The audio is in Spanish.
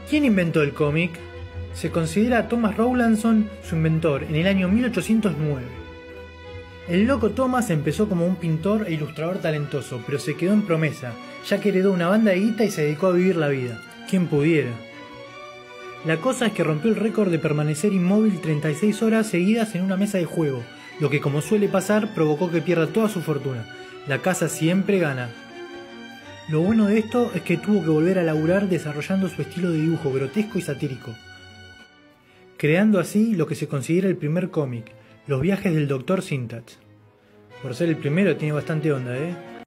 ¿Quién inventó el cómic? Se considera a Thomas Rowlandson su inventor en el año 1809. El loco Thomas empezó como un pintor e ilustrador talentoso, pero se quedó en promesa, ya que heredó una banda de guita y se dedicó a vivir la vida. ¿Quién pudiera? La cosa es que rompió el récord de permanecer inmóvil 36 horas seguidas en una mesa de juego, lo que, como suele pasar, provocó que pierda toda su fortuna. La casa siempre gana. Lo bueno de esto es que tuvo que volver a laburar desarrollando su estilo de dibujo grotesco y satírico, creando así lo que se considera el primer cómic, Los viajes del Dr. Syntax. Por ser el primero tiene bastante onda, ¿eh?